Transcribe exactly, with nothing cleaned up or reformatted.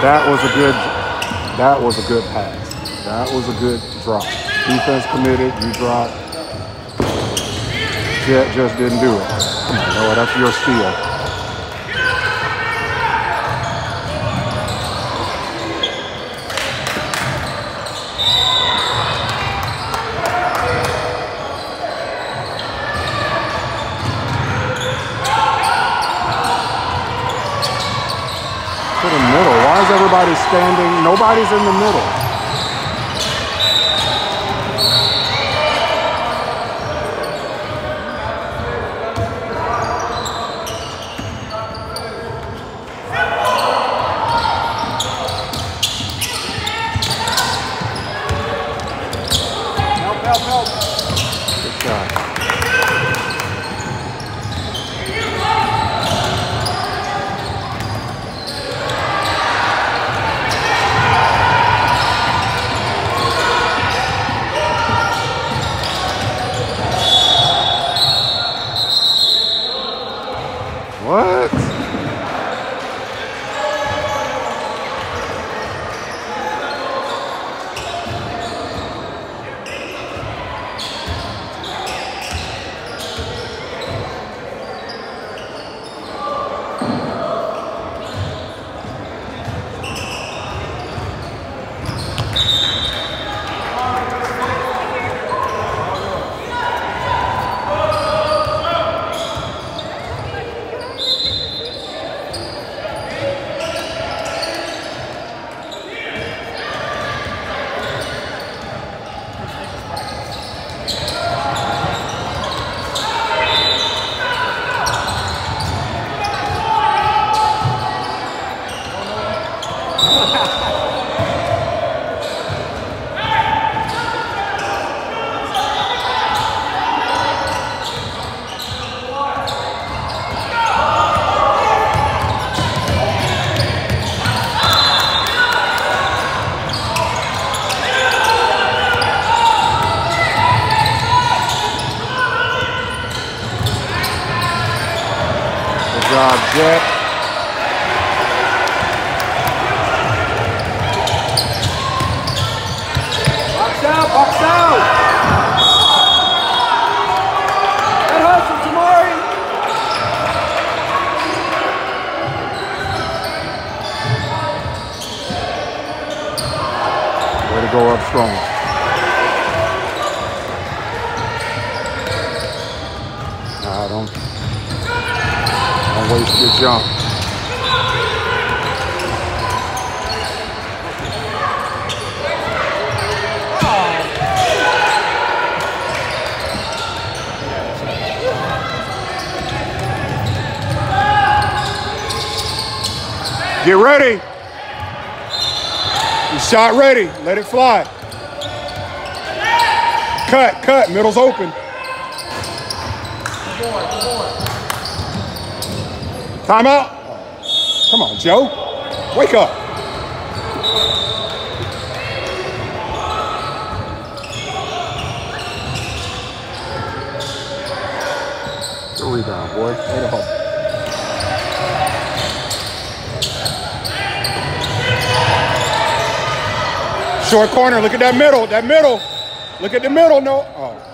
That was a good, that was a good pass. That was a good drop. Defense committed, you dropped. Jet just didn't do it. Come on, Noah, that's your steal. To the middle. Why is everybody standing? Nobody's in the middle. Help, help, help. Good shot. What? Good job, Jet. Box out, box out. Good hustle, Tamari. Way to go up strong. Nah, don't, don't waste your jump. Get ready. You shot ready. Let it fly. Cut, cut. Middle's open. Timeout. Come on, Joe. Wake up. Good rebound, boy. Way to home. Short corner. Look at that middle. That middle. Look at the middle. No. Oh.